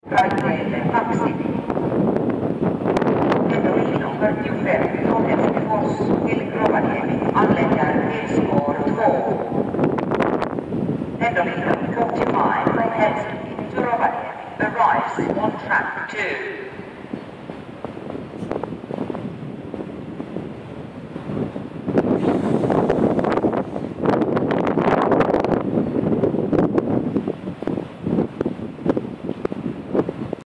Raiteille 2. Pendolino Juffer Johannesfors till Rovaniemi anlägger till spår 2. Pendolino 45 from Helsinki to Rovaniemi arrives on track 2.